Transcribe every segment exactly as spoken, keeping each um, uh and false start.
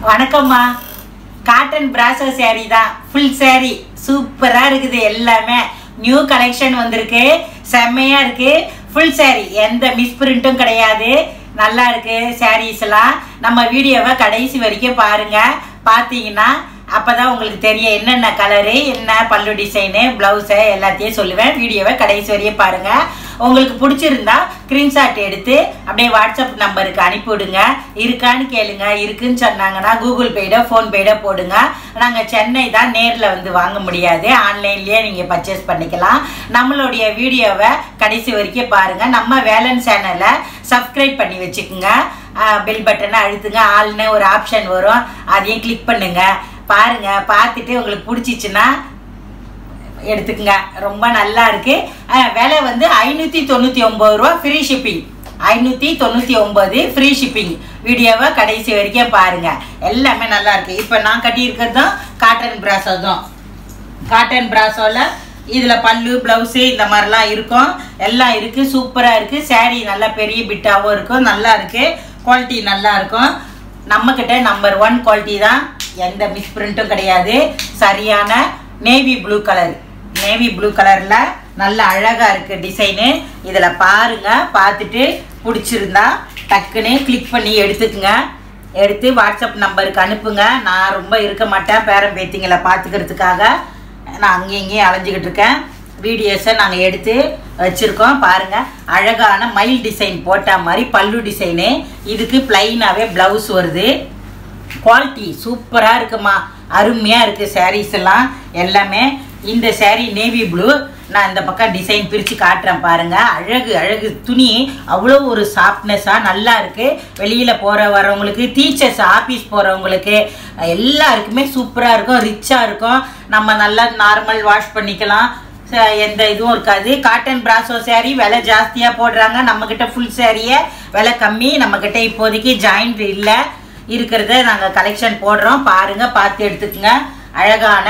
வணக்கம்மா. Cotton brasso sari தான், full sari சூப்பரா இருக்குது. எல்லாமே நியூ கலெக்ஷன் வந்திருக்கு, செம்மையா இருக்கு. ஃபுல் சாரி, எந்த மிஸ் பிரிண்ட்டும் கிடையாது. நல்லா இருக்கு சாரீஸ் எல்லாம். நம்ம வீடியோவை கடைசி வரைக்கும் பாருங்க. பார்த்தீங்கன்னா அப்பதான் உங்களுக்கு தெரியும் என்னென்ன கலரு, என்ன பல்லு டிசைனு, பிளவுஸை எல்லாத்தையும் சொல்லுவேன். வீடியோவை கடைசி வரையும் பாருங்க. உங்களுக்கு பிடிச்சிருந்தா ஸ்க்ரீன்ஷாட் எடுத்து அப்படியே வாட்ஸ்அப் நம்பருக்கு அனுப்பிவிடுங்க. இருக்கான்னு கேளுங்க. இருக்குன்னு சொன்னாங்கன்னா கூகுள் பேடோ ஃபோன்பேடோ போடுங்க. நாங்கள் சென்னை தான், நேரில் வந்து வாங்க முடியாது. ஆன்லைன்லேயே நீங்கள் பர்ச்சேஸ் பண்ணிக்கலாம். நம்மளுடைய வீடியோவை கடைசி வரைக்கும் பாருங்கள். நம்ம வேலன் சேனலை சப்ஸ்கிரைப் பண்ணி வச்சுக்கோங்க. பெல் பட்டனை அழுத்துங்க. ஆல்னு ஒரு ஆப்ஷன் வரும், அதையும் கிளிக் பண்ணுங்க. பாருங்க, பார்த்துட்டு உங்களுக்கு பிடிச்சிச்சுன்னா எடுத்துக்கங்க. ரொம்ப நல்லா இருக்கு. விலை வந்து ஐநூற்றி தொண்ணூற்றி ஒம்பது ரூபா, ஃப்ரீ ஷிப்பிங். ஐநூற்றி தொண்ணூற்றி ஒம்பது ஃப்ரீ ஷிப்பிங். வீடியோவை கடைசி வரைக்கும் பாருங்க. எல்லாமே நல்லா இருக்கு. இப்போ நான் கட்டியிருக்கிறதும் காட்டன் பிராசோ தான். காட்டன் பிராசோவில் இதில் பல்லு ப்ளவுஸு இந்த மாதிரிலாம் இருக்கும். எல்லாம் இருக்குது, சூப்பராக இருக்குது. சாரீ நல்லா பெரிய பிட்டாகவும் இருக்கும். நல்லா இருக்குது, குவாலிட்டி நல்லா இருக்கும். நம்மக்கிட்ட நம்பர் ஒன் குவாலிட்டி தான், எந்த மிஸ் பிரிண்ட்டும் கிடையாது. சரியான navy blue colour, navy blue கலரில் நல்ல அழகாக இருக்குது டிசைனு. இதில் பாருங்கள், பார்த்துட்டு பிடிச்சிருந்தா டக்குன்னு கிளிக் பண்ணி எடுத்துக்குங்க. எடுத்து வாட்ஸ்அப் நம்பருக்கு அனுப்புங்க. நான் ரொம்ப இருக்க மாட்டேன், பேரன் பேத்திங்களை பார்த்துக்கிறதுக்காக நான் அங்கேயும் இங்கேயும் அலைஞ்சிக்கிட்டு இருக்கேன். வீடியோஸை நாங்கள் எடுத்து வச்சுருக்கோம். பாருங்கள், அழகான மயில் டிசைன் போட்ட மாதிரி பல்லு டிசைனு. இதுக்கு பிளைனாகவே ப்ளவுஸ் வருது. குவாலிட்டி சூப்பராக இருக்குமா, அருமையாக இருக்குது சாரீஸ் எல்லாம். எல்லாமே இந்த சாரீ நேவி ப்ளூ. நான் இந்த பக்கம் டிசைன் பிரித்து காட்டுறேன் பாருங்கள். அழகு அழகு துணி, அவ்வளோ ஒரு சாஃப்ட்னஸாக நல்லா இருக்குது. வெளியில் போகிற வரவங்களுக்கு, டீச்சர்ஸ் ஆஃபீஸ் போகிறவங்களுக்கு எல்லாருக்குமே சூப்பராக இருக்கும், ரிச்சாக இருக்கும். நம்ம நல்லா நார்மல் வாஷ் பண்ணிக்கலாம், எந்த இதுவும் இருக்காது. காட்டன் பிராசோ சாரீ விலை ஜாஸ்தியாக போடுறாங்க. நம்மக்கிட்ட ஃபுல் சாரியை விலை கம்மி. நம்மக்கிட்ட இப்போதைக்கு ஜாயிண்ட் இல்லை, இருக்கிறத நாங்கள் கலெக்ஷன் போடுறோம். பாருங்கள், பார்த்து எடுத்துக்கோங்க. அழகான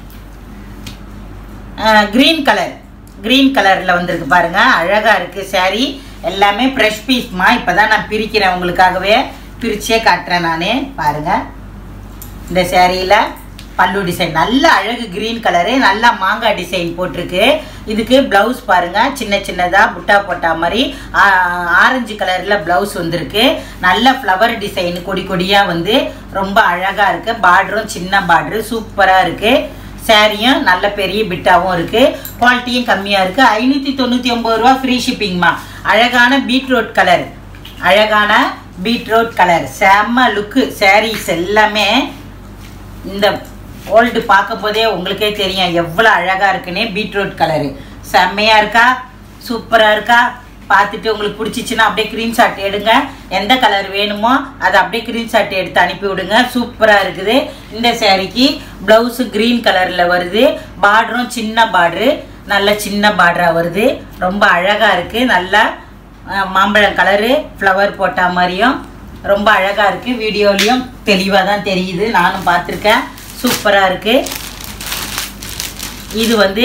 க்ரீன் கலர், க்ரீன் கலரில் வந்திருக்கு பாருங்கள். அழகாக இருக்குது சாரீ. எல்லாமே ஃப்ரெஷ் பீஸ்மா. இப்போ தான் நான் பிரிக்கிறேன், உங்களுக்காகவே பிரிச்சே காட்டுறேன் நான். பாருங்கள், இந்த சாரியில் பல்லு டிசைன் நல்ல அழகு, க்ரீன் கலரு, நல்லா மாங்காய் டிசைன் போட்டிருக்கு. இதுக்கு ப்ளவுஸ் பாருங்கள், சின்ன சின்னதாக புட்டா போட்டா மாதிரி ஆரஞ்சு கலரில் ப்ளவுஸ் வந்திருக்கு. நல்ல ஃப்ளவர் டிசைன், கொடி கொடியாக வந்து ரொம்ப அழகாக இருக்குது. பார்டரும் சின்ன பார்டரு, சூப்பராக இருக்குது. சாரியும் நல்ல பெரிய பிட்டாகவும் இருக்குது. குவாலிட்டியும் கம்மியாக இருக்குது. ஐநூற்றி தொண்ணூற்றி ஒம்பது ரூபா ஃப்ரீ ஷிப்பிங்மா. அழகான பீட்ரூட் கலர், அழகான பீட்ரூட் கலர், செம்ம லுக்கு. சாரீஸ் எல்லாமே இந்த ஓல்டு பார்க்கும் போதே உங்களுக்கே தெரியும் எவ்வளோ அழகாக இருக்குன்னு. பீட்ரூட் கலரு செம்மையாக இருக்கா, சூப்பராக இருக்கா. பார்த்துட்டு உங்களுக்கு பிடிச்சிச்சின்னா அப்படியே ஸ்க்ரீன்ஷாட் எடுங்க. எந்த கலர் வேணுமோ அதை அப்படியே ஸ்க்ரீன்ஷாட் எடுத்து அனுப்பி விடுங்க. சூப்பராக இருக்குது. இந்த சாரிக்கு ப்ளவுஸு க்ரீன் கலரில் வருது. பார்டரும் சின்ன பார்டரு, நல்ல சின்ன பார்டராக வருது. ரொம்ப அழகாக இருக்குது. நல்லா மாம்பழம் கலரு, ஃப்ளவர் போட்ட மாதிரியும் ரொம்ப அழகாக இருக்குது. வீடியோலையும் தெளிவாக தான் தெரியுது, நானும் பார்த்துருக்கேன். சூப்பராக இருக்குது. இது வந்து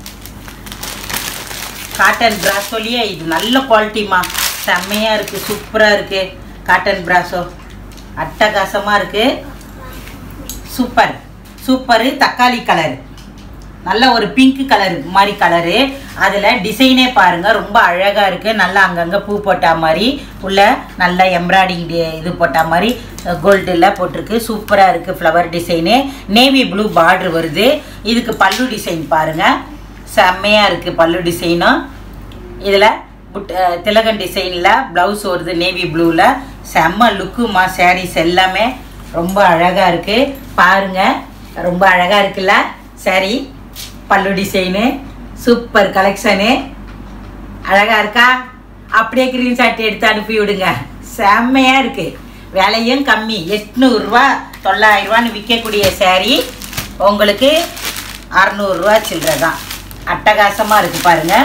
காட்டன் பிராசோலியே இது நல்ல குவாலிட்டிமா, செம்மையாக இருக்குது, சூப்பராக இருக்குது. காட்டன் பிராசோ அட்டகாசமாக இருக்குது. Super super. தக்காளி கலர், நல்ல ஒரு பிங்க் கலர் மாதிரி கலரு. அதில் டிசைனே பாருங்கள், ரொம்ப அழகாக இருக்குது. நல்லா அங்கங்கே பூ போட்டா மாதிரி, உள்ள நல்ல எம்ப்ராய்டிங் இது போட்டா மாதிரி கோல்டில் போட்டிருக்கு. சூப்பராக இருக்குது flower design. Navy blue border வருது. இதுக்கு பல்லு டிசைன் பாருங்கள், செம்மையாக இருக்குது பல்லு டிசைனும். இதில் புட் திலகன் டிசைனில் ப்ளவுஸ் வருது நேவி ப்ளூவில். செம்ம லுக்குமா. சாரீஸ் எல்லாமே ரொம்ப அழகாக இருக்குது. பாருங்கள், ரொம்ப அழகாக இருக்குல்ல சாரீ. பல்லு டிசைனு சூப்பர் கலெக்ஷனு. அழகாக இருக்கா? அப்படியே ஸ்க்ரீன்ஷாட் எடுத்து அனுப்பி விடுங்க. செம்மையாக இருக்குது. விலையும் கம்மி, எட்நூறுரூவா தொள்ளாயிரரூவான்னு விற்கக்கூடிய சாரீ உங்களுக்கு அறநூறுரூவா சில்லறை தான். அட்டகாசமாக இருக்குது பாருங்கள்.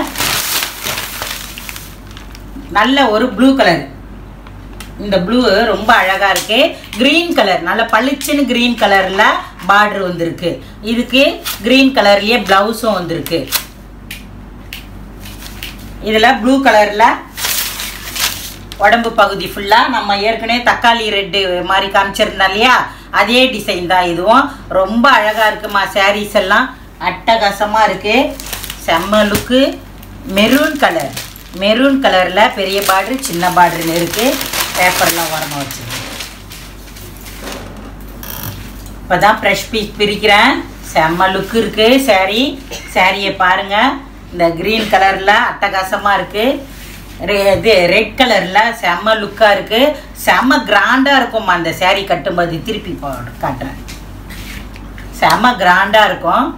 நல்ல ஒரு ப்ளூ கலர், இந்த ப்ளூ ரொம்ப அழகாக இருக்குது. க்ரீன் கலர், நல்ல பளிச்சுன்னு க்ரீன் கலரில் பார்டர் வந்திருக்கு. இதுக்கு க்ரீன் கலர்லேயே ப்ளவுஸும் வந்திருக்கு. இதில் ப்ளூ கலரில் உடம்பு பகுதி ஃபுல்லாக நம்ம ஏற்கனவே தக்காளி ரெட்டு மாதிரி காமிச்சிருந்தோம் இல்லையா, அதே டிசைன் தான் இதுவும். ரொம்ப அழகாக இருக்குமா. சாரீஸ் எல்லாம் அட்டகாசமாக இருக்குது. செம்ம லுக்கு. மெரூன் கலர், மெரூன் கலரில் பெரிய பார்டரு சின்ன பார்டருன்னு இருக்குது. பேப்பர்லாம் உரமாக வச்சுருக்கு. இப்போ தான் ஃப்ரெஷ் பீஸ் பிரிக்கிறேன். செம்ம லுக்கு இருக்குது சாரீ. சாரியை பாருங்கள். இந்த க்ரீன் கலரில் அட்டகாசமாக இருக்குது. இது ரெட் கலரில் செம்ம லுக்காக இருக்குது. செம்ம கிராண்டாக இருக்கும் அந்த சாரீ கட்டும்போது. திருப்பி காட்டுறேன். செம்ம கிராண்டாக இருக்கும்.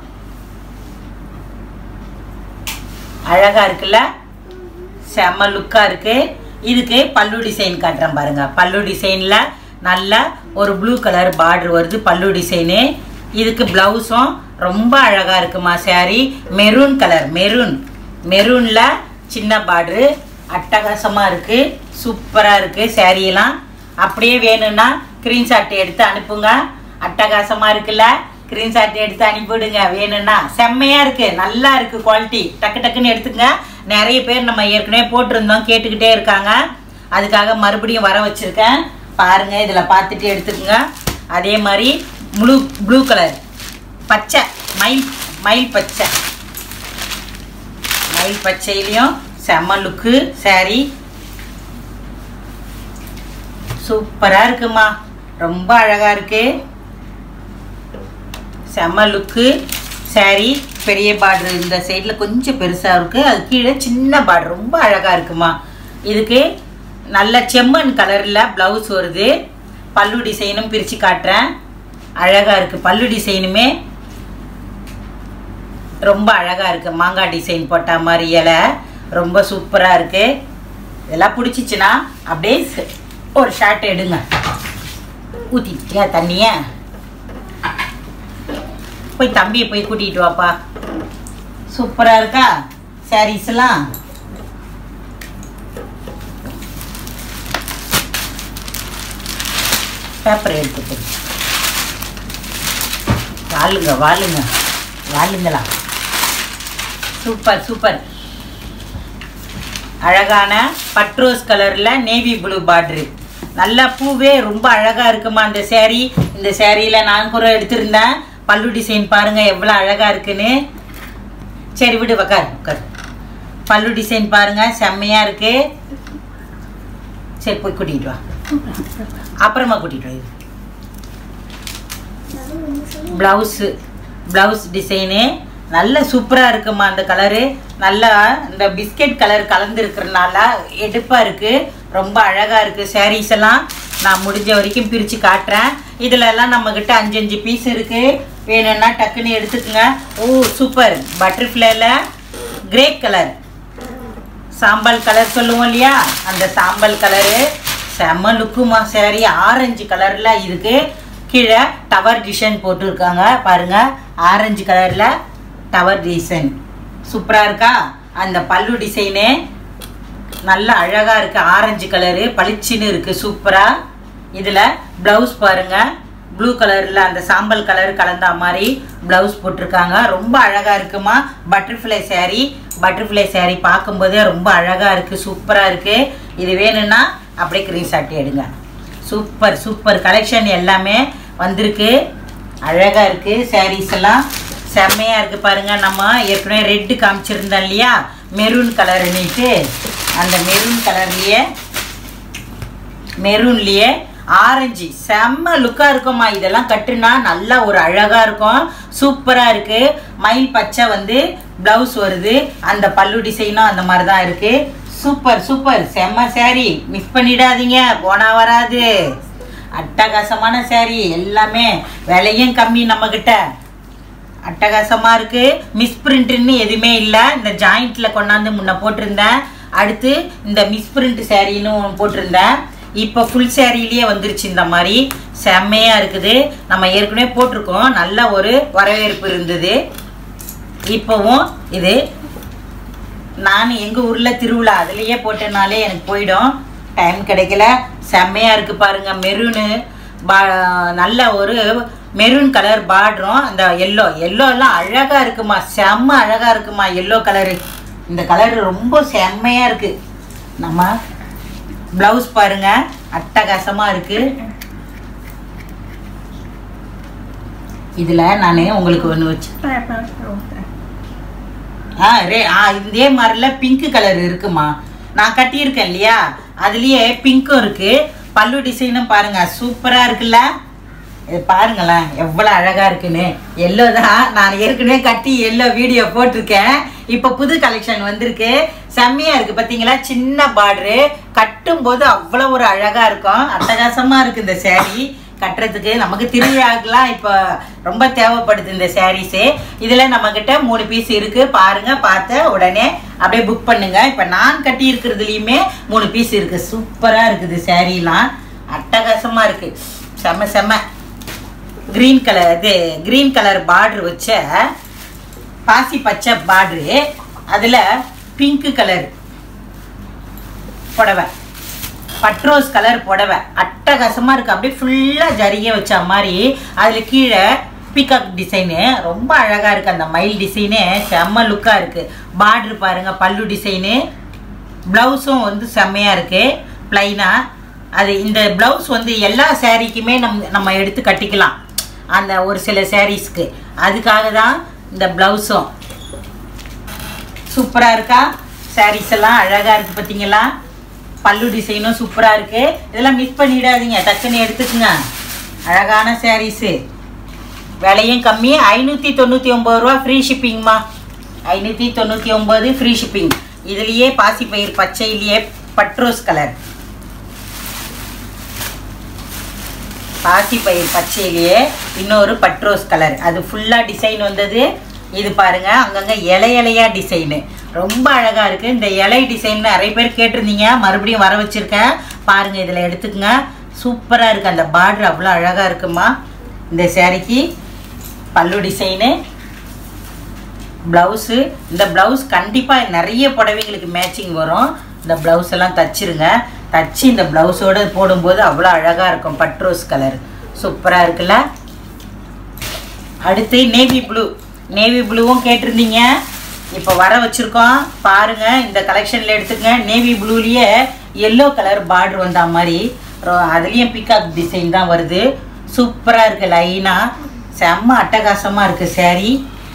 அழகாக இருக்குல்ல. செம்ம லுக்காக இருக்குது. இதுக்கு பல்லு டிசைன் காட்டுறேன் பாருங்கள். பல்லு டிசைனில் நல்ல ஒரு ப்ளூ கலர் பார்டர் வருது பல்லு டிசைனு. இதுக்கு ப்ளவுஸும் ரொம்ப அழகாக இருக்குமா சாரீ. மெரூன் கலர், மெரூன் மெரூனில் சின்ன பார்டரு அட்டகாசமாக இருக்குது. சூப்பராக இருக்குது சாரியெல்லாம். அப்படியே வேணும்னா ஸ்க்ரீன்ஷாட் எடுத்து அனுப்புங்க. அட்டகாசமாக இருக்குல்ல. ஸ்க்ரீன்ஷாட் எடுத்து அனுப்பிவிடுங்க வேணும்னா. செம்மையாக இருக்குது, நல்லா இருக்குது குவாலிட்டி. டக்கு டக்குன்னு எடுத்துங்க. நிறைய பேர் நம்ம ஏற்கனவே போட்டிருந்தோம், கேட்டுக்கிட்டே இருக்காங்க. அதுக்காக மறுபடியும் வர வச்சுருக்கேன். பாருங்கள், இதில் பார்த்துட்டு எடுத்துக்கோங்க. அதே மாதிரி ப்ளூ ப்ளூ கலர் பச்சை, மயில் மயில் பச்சை, மயில் பச்சையிலையும் செம்ம லுக்கு சாரீ. சூப்பராக இருக்குமா. ரொம்ப அழகாக இருக்குது. செம்ம லுக்கு சாரீ. பெரிய பார்டர் இந்த சைடில் கொஞ்சம் பெருசாக இருக்குது. அது கீழே சின்ன பார்டர் ரொம்ப அழகாக இருக்குமா. இதுக்கு நல்ல செம்மண் கலரில் ப்ளவுஸ் வருது. பல்லு டிசைனும் பிரித்து காட்டுறேன். அழகாக இருக்குது. பல்லு டிசைனுமே ரொம்ப அழகாக இருக்குது. மாங்காய் டிசைன் போட்ட மாதிரி இலை ரொம்ப சூப்பராக இருக்குது. இதெல்லாம் பிடிச்சிச்சின்னா அப்படியே ஒரு ஷார்ட் எடுங்க. ஊற்றிட்டியா தண்ணியை? போய் தம்பியை போய் கூட்டிகிட்டு வாப்பா. சூப்பராக இருக்கா சாரீஸ்லாம். பேப்பர் எடுத்துட்டு வாழுங்க வாழுங்க வாழுங்களா. Super super. அழகான பட்ரோஸ் கலரில் நேவி ப்ளூ பார்டரு. நல்லா பூவே ரொம்ப அழகாக இருக்குமா அந்த சேரீ. இந்த சேரீயில் நான் கூட எடுத்திருந்தேன். பல்லு டிசைன் பாருங்கள் எவ்வளோ அழகாக இருக்குன்னு. சரி விடு, உக்கார் உக்கார். பல்லு டிசைன் பாருங்கள் செம்மையாக இருக்குது. சரி போய் கூட்டிகிட்டு வா. அப்புறமா கூட்டிகிட்டு வா. ப்ளவுஸு ப்ளவுஸ் டிசைனு நல்ல சூப்பராக இருக்குமா. அந்த கலரு நல்லா இந்த பிஸ்கெட் கலர் கலந்துருக்கிறதுனால எடுப்பாக இருக்குது. ரொம்ப அழகாக இருக்குது. சாரீஸ் எல்லாம் நான் முடிஞ்ச வரைக்கும் பிரித்து காட்டுறேன். இதிலெல்லாம் நம்மக்கிட்ட அஞ்சு அஞ்சு பீஸ் இருக்குது. வேணும்னா டக்குன்னு எடுத்துக்கோங்க. Oh super. பட்டர்ஃப்ளைல கிரே கலர், சாம்பல் கலர் சொல்லுவோம் இல்லையா, அந்த சாம்பல் கலரு செம்ம லுக்குமா சாரி. ஆரஞ்சு கலரில் இதுக்கு கீழே டவர் டிசைன் போட்டுருக்காங்க பாருங்கள். ஆரஞ்சு கலரில் டவர் டிசைன் சூப்பராக இருக்கா. அந்த பல்லு டிசைனு நல்லா அழகாக இருக்குது. ஆரஞ்சு கலரு பளிச்சின்னு இருக்குது சூப்பராக. இதில் ப்ளவுஸ் பாருங்கள். ப்ளூ கலரில் அந்த சாம்பல் கலர் கலந்த மாதிரி ப்ளவுஸ் போட்டிருக்காங்க. ரொம்ப அழகாக இருக்குமா. பட்டர்ஃப்ளை சாரீ. பட்டர்ஃப்ளை சாரீ பார்க்கும்போதே ரொம்ப அழகாக இருக்குது. சூப்பராக இருக்குது. இது வேணும்னா அப்படியே ஸ்க்ரீன்ஷாட் எடுங்க. சூப்பர் சூப்பர் கலெக்ஷன் எல்லாமே வந்திருக்கு. அழகாக இருக்குது. சாரீஸ் எல்லாம் செம்மையாக இருக்குது பாருங்கள். நம்ம ஏற்கனவே ரெட்டு காமிச்சிருந்தோம் இல்லையா, மெரூன் கலருன்னுட்டு, அந்த மெரூன் கலர்லேயே மெரூன்லேயே ஆரஞ்சு செம்ம லுக்காக இருக்குமா. இதெல்லாம் கட்டுனா நல்லா ஒரு அழகாக இருக்கும். சூப்பராக இருக்குது. மயில் பச்சை வந்து ப்ளவுஸ் வருது. அந்த பல்லு டிசைனும் அந்த மாதிரி தான் இருக்குது. சூப்பர் சூப்பர் செம்ம சாரீ. மிஸ் பண்ணிடாதீங்க, போனால் வராது. அட்டகாசமான சாரீ. எல்லாமே விலையும் கம்மி நம்மக்கிட்ட. அட்டகாசமாக இருக்குது. மிஸ் பிரிண்ட்டுன்னு எதுவுமே இல்லை. இந்த ஜாயிண்ட்டில் கொண்டாந்து முன்ன போட்டிருந்தேன். அடுத்து இந்த மிஸ் பிரிண்ட் சாரின்னு போட்டிருந்தேன். இப்போ ஃபுல் சாரிலேயே வந்துருச்சு. இந்த மாதிரி செம்மையாக இருக்குது. நம்ம ஏற்கனவே போட்டிருக்கோம். நல்ல ஒரு வரவேற்பு இருந்தது. இப்போவும் இது நான் எங்கள் ஊரில் திருவிழா அதுலேயே போட்டனாலே எனக்கு போயிடும், டைம் கிடைக்கல. செம்மையாக இருக்குது பாருங்கள். மெரூனு பா நல்ல ஒரு மெரூன் கலர் பார்டரும் அந்த எல்லோ எல்லோலாம் அழகாக இருக்குமா. செம்ம அழகாக இருக்குமா எல்லோ கலரு. இந்த கலர் ரொம்ப செம்மையாக இருக்குது. நம்ம ப்ளவுஸ் பாருங்கள் அட்டகாசமாக இருக்குது. இதில் நான் உங்களுக்கு ஒன்று வச்சு ஆ ரே ஆ இதே மாதிரில பிங்க் கலர் இருக்குமா, நான் கட்டியிருக்கேன் இல்லையா, அதுலேயே பிங்க்கும் இருக்குது. பல்லு டிசைனும் பாருங்கள் சூப்பராக இருக்குல்ல. இது பாருங்களேன் எவ்வளோ அழகாக இருக்குன்னு. எல்லோ தான் நான் ஏற்கனவே கட்டி எல்லோ வீடியோ போட்டிருக்கேன். இப்போ புது கலெக்ஷன் வந்திருக்கு, செம்மையாக இருக்குது. பார்த்தீங்களா, சின்ன பார்டரு, கட்டும்போது அவ்வளோ ஒரு அழகாக இருக்கும். அட்டகாசமாக இருக்குது இந்த சேரீ கட்டுறதுக்கு. நமக்கு திருவிழாக்கெலாம் இப்போ ரொம்ப தேவைப்படுது இந்த சாரீஸு. இதில் நம்மக்கிட்ட மூணு பீஸ் இருக்குது பாருங்கள். பார்த்த உடனே அப்படியே புக் பண்ணுங்கள். இப்போ நான் கட்டி இருக்கிறதுலையுமே மூணு பீஸ் இருக்குது. சூப்பராக இருக்குது சாரீலாம், அட்டகாசமாக இருக்குது. செம்ம செம்ம கிரீன் கலர், இது கிரீன் கலர் பார்டர் வச்ச பாசி பச்சை பார்டரு, அதில் பிங்க் கலர் புடவை, பட்ரோஸ் கலர் புடவை, அட்டகாசமாக இருக்குது. அப்படியே ஃபுல்லாக ஜரிகை வச்ச மாதிரி. அதில் கீழே பீகாக் டிசைனு ரொம்ப அழகாக இருக்குது. அந்த மயில் டிசைனு செம்ம லுக்காக இருக்குது. பார்டரு பாருங்கள், பல்லு டிசைனு, ப்ளவுஸும் வந்து செம்மையாக இருக்குது ப்ளைனாக. அது இந்த ப்ளவுஸ் வந்து எல்லா சாரீக்குமே நம் நம்ம எடுத்து கட்டிக்கலாம், அந்த ஒரு சில சாரீஸ்க்கு. அதுக்காக தான் இந்த ப்ளவுஸும் சூப்பராக இருக்கா. சாரீஸ் எல்லாம் அழகாக இருக்குது பார்த்தீங்களா. பல்லு டிசைனும் சூப்பராக இருக்குது. இதெல்லாம் மிஸ் பண்ணிடாதீங்க, டக்குன்னு எடுத்துக்குங்க. அழகான சாரீஸு, விலையும் கம்மி. ஐநூற்றி தொண்ணூற்றி ஒம்பது ரூபா ஃப்ரீ ஷிப்பிங்மா. ஐநூற்றி தொண்ணூற்றி ஒம்பது ஃப்ரீ ஷிப்பிங். இதுலேயே பாசிப்பயிர் பச்சையிலேயே பட்ரோஸ் கலர், பாசிப்பயிர் பச்சையிலேயே இன்னொரு பட்ரோஸ் கலர், அது ஃபுல்லாக டிசைன் வந்தது. இது பாருங்கள், அங்கங்கே இலை இலையாக டிசைனு ரொம்ப அழகாக இருக்குது. இந்த இலை டிசைன் நிறைய பேர் கேட்டிருந்தீங்க, மறுபடியும் வர வச்சுருக்கேன் பாருங்கள். இதில் எடுத்துக்கங்க, சூப்பராக இருக்குது. அந்த பார்டர் அவ்வளோ அழகாக இருக்குமா. இந்த சேரீக்கு பல்லு டிசைனு, ப்ளவுஸு. இந்த ப்ளவுஸ் கண்டிப்பாக நிறைய புடவைங்களுக்கு மேட்சிங் வரும். இந்த ப்ளவுஸ் எல்லாம் தச்சிருங்க. தச்சு இந்த ப்ளவுஸோடு போடும்போது அவ்வளோ அழகாக இருக்கும். பட்ரோஸ் கலர் சூப்பராக இருக்குல்ல. அடுத்து நேவி ப்ளூ, நேவி ப்ளூவும் கேட்டிருந்தீங்க, இப்போ வர வச்சுருக்கோம் பாருங்கள். இந்த கலெக்ஷனில் எடுத்துக்கங்க. நேவி ப்ளூலேயே எல்லோ கலர் பார்டர் வந்த மாதிரி, அதுலேயும் பிகாக் டிசைன் தான் வருது. சூப்பராக இருக்குது, லைனாக செம்ம அட்டகாசமாக இருக்குது சாரீ.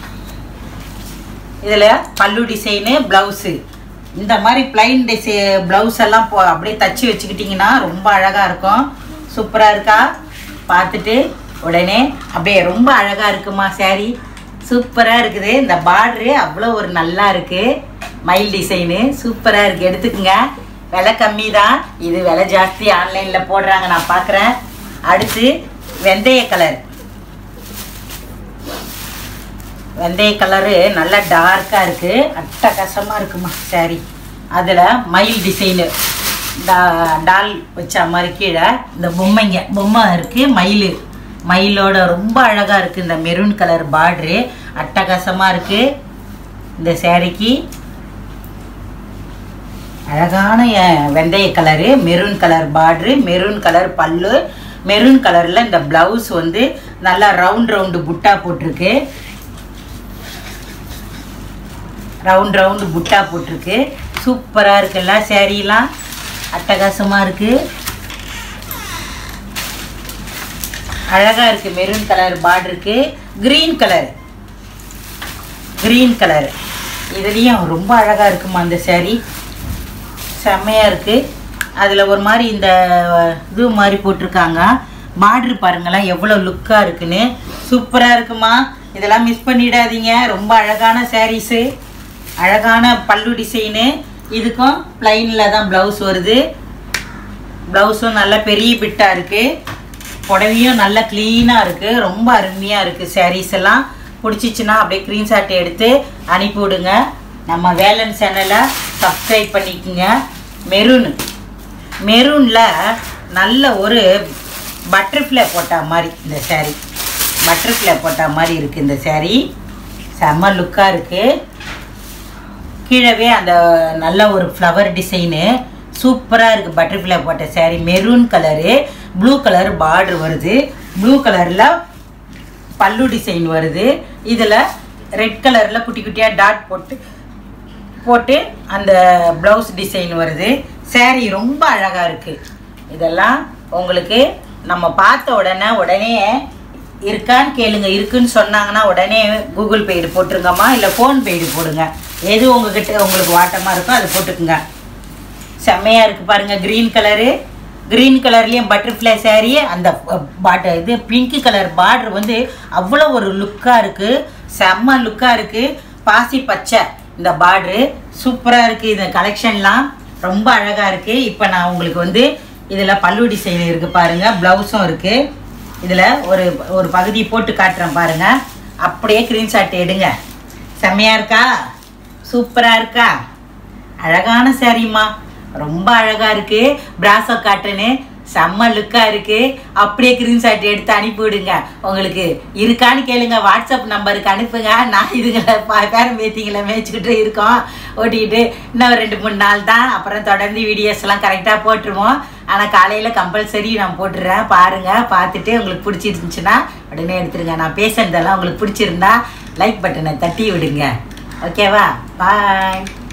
இதில் பல்லு டிசைனு, ப்ளவுஸு. இந்த மாதிரி பிளைன் டிசை ப்ளவுஸ் எல்லாம் போ அப்படியே தச்சு வச்சுக்கிட்டிங்கன்னா ரொம்ப அழகாக இருக்கும். சூப்பராக இருக்கா. பார்த்துட்டு உடனே அப்படியே ரொம்ப அழகாக இருக்குமா சாரீ, சூப்பராக இருக்குது. இந்த பார்டரு அவ்வளோ ஒரு நல்லா இருக்குது. மயில் டிசைனு சூப்பராக இருக்குது, எடுத்துக்குங்க. விலை கம்மி தான், இது விலை ஜாஸ்தி, ஆன்லைனில் போடுறாங்க நான் பார்க்குறேன். அடுத்து வெந்தய கலர், வெந்தய கலரு நல்லா டார்க்காக இருக்குது, அட்டகாசமாக இருக்குமா சாரீ. அதில் மயில் டிசைனு, டா டால் வச்ச மாதிரி கீழே இந்த பொம்மைங்க பொம்மை இருக்குது. மயில், மயிலோட ரொம்ப அழகாக இருக்குது. இந்த மெரூன் கலர் பார்டரு அட்டகாசமாக இருக்குது. இந்த சாரீக்கு அழகான வெந்தய colour, maroon colour border, maroon colour பல்லு, மெரூன் கலரில் இந்த ப்ளவுஸ் வந்து நல்லா ரவுண்ட் ரவுண்டு புட்டா போட்டிருக்கு. ரவுண்ட் ரவுண்டு புட்டா போட்டிருக்கு. சூப்பராக இருக்குல்ல சாரீலாம், அட்டகாசமாக இருக்குது, அழகாக இருக்குது. மெரூன் கலர் பார்டருக்கு க்ரீன் கலர், க்ரீன் கலர் இதுலேயும் ரொம்ப அழகாக இருக்குமா அந்த சாரீ, செம்மையாக இருக்குது. அதில் ஒரு மாதிரி இந்த இது மாதிரி போட்டிருக்காங்க. பார்டரு பாருங்களேன் எவ்வளோ லுக்காக இருக்குன்னு, சூப்பராக இருக்குமா. இதெல்லாம் மிஸ் பண்ணிடாதீங்க, ரொம்ப அழகான சாரீஸு. அழகான பல்லு டிசைனு, இதுக்கும் ப்ளைனில் தான் ப்ளவுஸ் வருது. ப்ளவுஸும் நல்ல பெரிய பிட்டாக இருக்குது, புடவையும் நல்லா க்ளீனாக இருக்குது, ரொம்ப அருமையாக இருக்குது. சாரீஸ் எல்லாம் பிடிச்சிச்சின்னா அப்படியே ஸ்க்ரீன்ஷாட் எடுத்து அனுப்பி விடுங்க. நம்ம வேலன் சேனலை சப்ஸ்கிரைப் பண்ணிக்கோங்க. மெரூனு, மெரூனில் நல்ல ஒரு பட்டர்ஃப்ளை போட்ட மாதிரி இந்த சாரீ, பட்டர்ஃப்ளை போட்ட மாதிரி இருக்குது இந்த சாரீ, செம்ம லுக்காக இருக்குது. கீழவே அந்த நல்ல ஒரு ஃப்ளவர் டிசைனு சூப்பராக இருக்குது. பட்டர்ஃப்ளை போட்ட sari, maroon colour, blue colour border வருது, ப்ளூ கலரில் பல்லு டிசைன் வருது. இதில் ரெட் கலரில் குட்டி குட்டியாக டாட் போட்டு போட்டு அந்த ப்ளவுஸ் டிசைன் வருது. சாரீ ரொம்ப அழகாக இருக்குது. இதெல்லாம் உங்களுக்கு நம்ம பார்த்த உடனே உடனே இருக்கான்னு கேளுங்க. இருக்குன்னு சொன்னாங்கன்னா உடனே கூகுள் பேடு போட்டுருங்கம்மா, இல்லை ஃபோன் பேடு போடுங்க. எது உங்ககிட்ட உங்களுக்கு வாட்டமாக இருக்கோ அதை போட்டுக்குங்க. செம்மையாக இருக்குது பாருங்கள். க்ரீன் கலரு, க்ரீன் கலர்லேயும் பட்டர்ஃப்ளை சாரீ. அந்த பாட்ட இது பிங்க் கலர் பார்டர் வந்து அவ்வளோ ஒரு லுக்காக இருக்குது, செம்ம லுக்காக இருக்குது. பாசி பச்சை இந்த பார்டரு சூப்பராக இருக்குது. இந்த கலெக்ஷன்லாம் ரொம்ப அழகாக இருக்குது. இப்போ நான் உங்களுக்கு வந்து இதில் பல்லு டிசைன் இருக்குது பாருங்கள், ப்ளவுஸும் இருக்குது. இதில் ஒரு ஒரு பகுதி போட்டு காட்டுறேன் பாருங்கள். அப்படியே ஸ்க்ரீன்ஷாட் எடுங்க. செம்மையாக இருக்கா, சூப்பராக இருக்கா, அழகான சாரீம்மா, ரொம்ப அழகாக இருக்குது. பிராசோ காட்டனு செம்ம லுக்காக இருக்குது. அப்படியே ஸ்க்ரீன்ஷாட் எடுத்து அனுப்பிவிடுங்க. உங்களுக்கு இருக்கான்னு கேளுங்க, வாட்ஸ்அப் நம்பருக்கு அனுப்புங்க. நான் இதுங்களை பேரம் பேத்திங்களை மேய்ச்சிக்கிட்டு இருக்கோம், ஓட்டிக்கிட்டு இன்னும் ஒரு ரெண்டு மூணு நாள் தான். அப்புறம் தொடர்ந்து வீடியோஸ்லாம் கரெக்டாக போட்டுருவோம். ஆனால் காலையில் கம்பல்சரி நான் போட்டுடுறேன். பாருங்கள், பார்த்துட்டு உங்களுக்கு பிடிச்சிருந்துச்சுன்னா உடனே எடுத்துருங்க. நான் பேசுகிறதெல்லாம் உங்களுக்கு பிடிச்சிருந்தா லைக் பட்டனை தட்டி விடுங்க. ஓகேவா? பாய்.